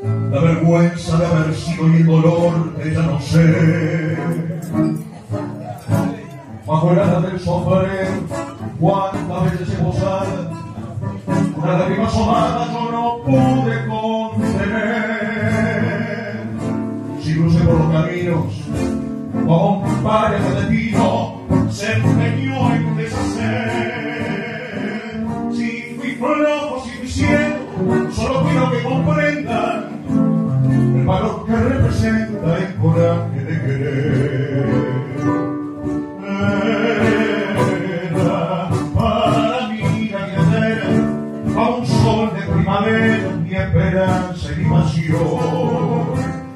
la vergüenza de haber sido y el dolor de ya no sé. Bajo el ala del sombrero, cuántas veces he posado, una lágrima asomada yo no pude contener. Si crucé por los caminos, como un pareja de pino, se empeñó en deshacer. Si fui flojo, si fui ciego, solo quiero que comprendan el valor que representa el coraje de querer. Era para mí la vida entera, a un sol de primavera, mi esperanza y mi pasión.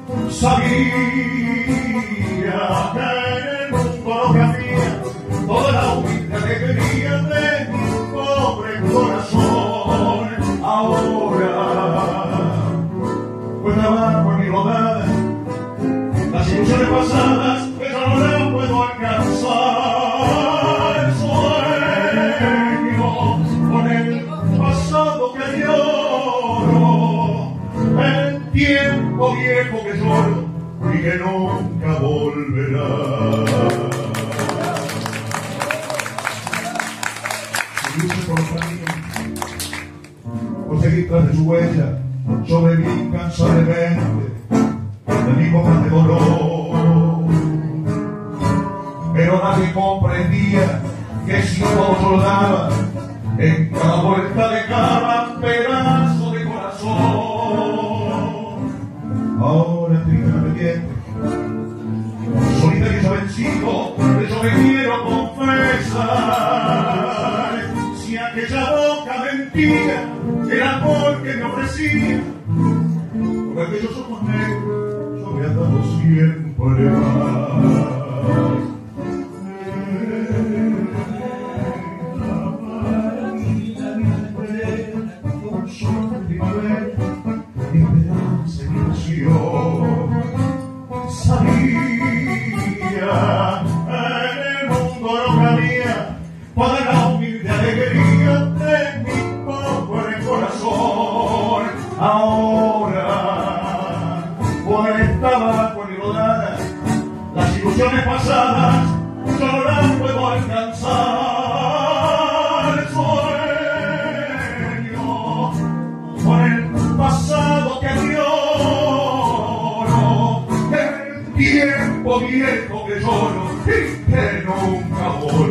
Sabía que en el mundo no cabía toda la humilde alegría de mi pobre corazón. Ahora, pues trabajo en mi rodada, las ilusiones pasadas, pero no las puedo alcanzar. Sueño con el pasado que lloro, el tiempo viejo que lloro y que nunca volverá. Luce por los caminos, por seguir tras de su huella, sobreviví incansablemente de mi copa de dolor. Pero nadie comprendía que si todo soldaba en cada vuelta de cada pedazo de corazón. Ahora triste me arrepiento, solitario ya vencido, yo me quiero confesar. Si aquella boca mentía el amor que me ofrecía, con aquellos ojos negros yo me he dado siempre más. Sabía en el mundo no cabía para la humilde alegría de mi pobre corazón. Ahora, por esta bajo y rodada, las ilusiones pasadas yo no las puedo alcanzar. Sueño por el pasado que lloro, el tiempo viejo que lloro y que nunca volverá.